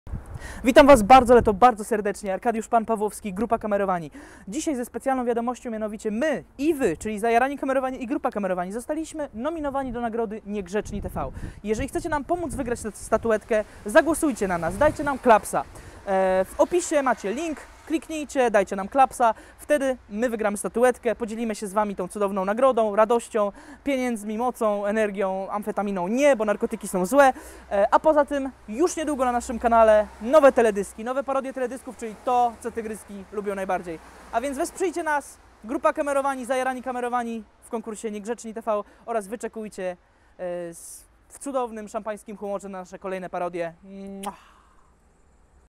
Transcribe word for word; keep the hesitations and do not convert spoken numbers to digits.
Witam Was bardzo, ale to bardzo serdecznie. Arkadiusz Pan Pawłowski, Grupa Kamerowani. Dzisiaj ze specjalną wiadomością, mianowicie my i Wy, czyli Zajarani Kamerowani i Grupa Kamerowani, zostaliśmy nominowani do nagrody Niegrzeczni T V. Jeżeli chcecie nam pomóc wygrać tę statuetkę, zagłosujcie na nas, dajcie nam klapsa. W opisie macie link, kliknijcie, dajcie nam klapsa, wtedy my wygramy statuetkę, podzielimy się z Wami tą cudowną nagrodą, radością, pieniędzmi, mocą, energią, amfetaminą nie, bo narkotyki są złe, a poza tym już niedługo na naszym kanale nowe teledyski, nowe parodie teledysków, czyli to, co tygryski lubią najbardziej. A więc wesprzyjcie nas, Grupa Kamerowani, Zajarani Kamerowani w konkursie Niegrzeczni T V oraz wyczekujcie w cudownym szampańskim humorze na nasze kolejne parodie. Mua.